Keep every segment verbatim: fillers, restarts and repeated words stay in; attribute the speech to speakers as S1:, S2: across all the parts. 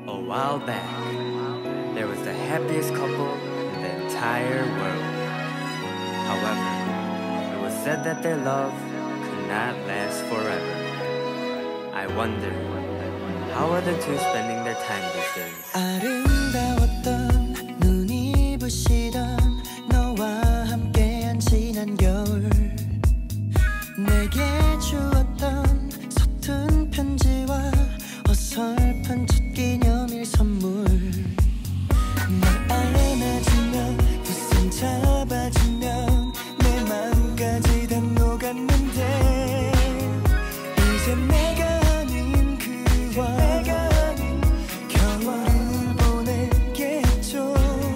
S1: A while back, there was the happiest couple in the entire world. However, it was said that their love could not last forever. I wonder, how are the two spending their time these days?
S2: 아름다웠던 눈이 부시던 너와 함께한 지난 겨울, 내게 주었던 서툰 편지와 어설픈 첫 기념일 선물. 날 안아주면 두 손 잡아주면 내 맘까지 다 녹았는데 이제 내가 아닌 그와 겨울을 보내겠죠.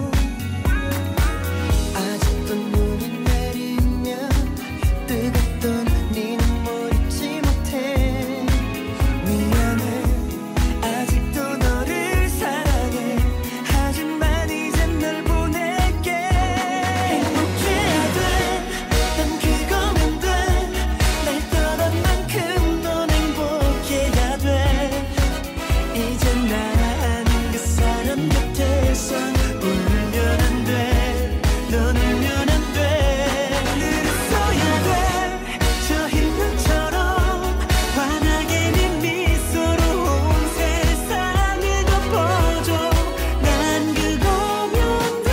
S2: 아직도 눈이 내리면 뜨겁던 네 눈물 잊지 못해. 미안해, 아직도 너를 사랑해. 하지만 이제 널 보낼게. 행복해야 돼, 난 그거면 돼. 날 떠난 만큼 넌 행복해야 돼. 이제 나 아닌 그 사람 곁에서 울면 안 돼. 넌 울면 안 돼. 늘 웃어야 돼, 저 흰눈처럼 환하게 네 미소로 온 세상을 덮어줘. 난 그거면 돼.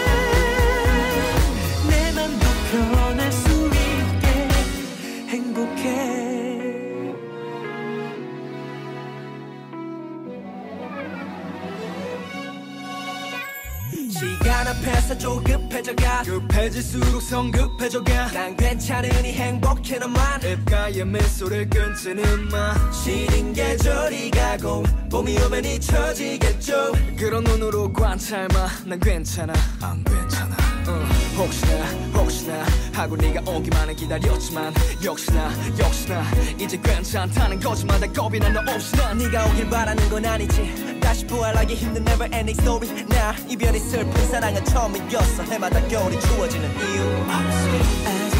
S2: 내 맘도 편할 수 있게 행복해.
S3: 시간 앞에서 조급해져가,
S4: 급해질수록 성급해져가.
S3: 난 괜찮으니 행복해 너만.
S4: 입가에 미소를 끊지는 마.
S3: 시린 계절이 가고 봄이 오면 잊혀지겠죠.
S4: 그런 눈으로 관찰마. 난 괜찮아, 안 괜찮아. 어, 혹시나 혹시나 하고 네가 오기만을 기다렸지만 역시나 역시나 이제 괜찮다는 거짓말 다 겁이 나. 너 없이 난
S3: 네가 오길 바라는 건 아니지. 다시 부활하기 힘든 never ending story. 나 이별이 슬픈 사랑은 처음이었어. 해마다 겨울이 추워지는 이유.